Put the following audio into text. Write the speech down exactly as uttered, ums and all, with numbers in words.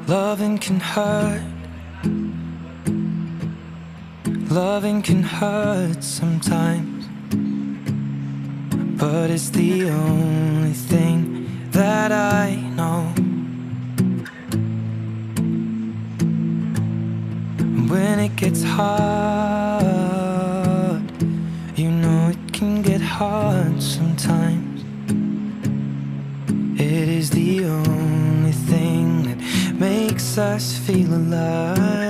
Loving can hurt. Loving can hurt sometimes, but it's the only thing that I know. When it gets hard, you know it can get hard sometimes. It is the only thing that makes us feel alive.